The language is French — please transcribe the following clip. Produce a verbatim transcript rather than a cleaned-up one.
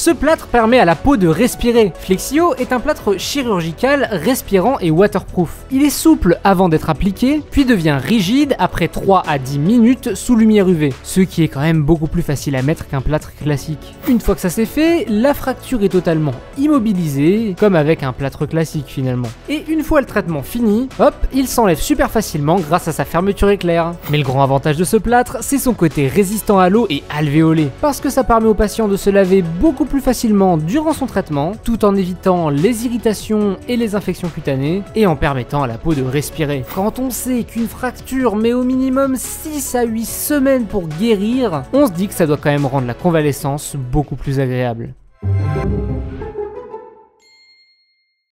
Ce plâtre permet à la peau de respirer. Flexio est un plâtre chirurgical, respirant et waterproof. Il est souple avant d'être appliqué, puis devient rigide après trois à dix minutes sous lumière U V, ce qui est quand même beaucoup plus facile à mettre qu'un plâtre classique. Une fois que ça c'est fait, la fracture est totalement immobilisée, comme avec un plâtre classique finalement. Et une fois le traitement fini, hop, il s'enlève super facilement grâce à sa fermeture éclair. Mais le grand avantage de ce plâtre, c'est son côté résistant à l'eau et alvéolé, parce que ça permet au patient de se laver beaucoup plus facilement durant son traitement, tout en évitant les irritations et les infections cutanées, et en permettant à la peau de respirer. Quand on sait qu'une fracture met au minimum six à huit semaines pour guérir, on se dit que ça doit quand même rendre la convalescence beaucoup plus agréable.